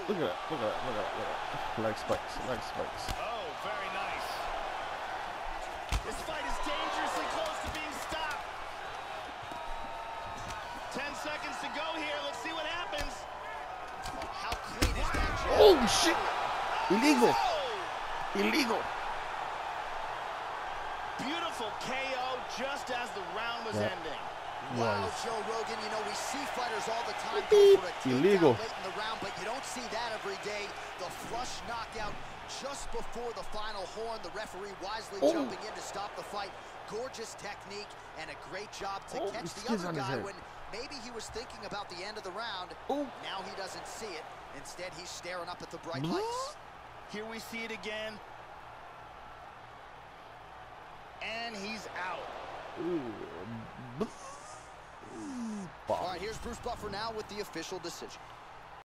Look at that. Look at that. Look at that. Look at that. Leg spikes. Leg spikes. Oh, very nice. This fight is dangerously close to being stopped. 10 seconds to go here. Let's see what happens. Oh, how clean is that jab? Oh, shit. Illegal. Illegal. Beautiful KO just as the round was ending. Wow, Joe Rogan, you know, we see fighters all the time Beep. go for a takedown Illegal. late in the round, but you don't see that every day. The flush knockout just before the final horn. The referee wisely jumping in to stop the fight. Gorgeous technique and a great job to catch the other guy when maybe he was thinking about the end of the round. Now he doesn't see it. Instead, he's staring up at the bright lights. Here we see it again. And he's out. All right, here's Bruce Buffer now with the official decision.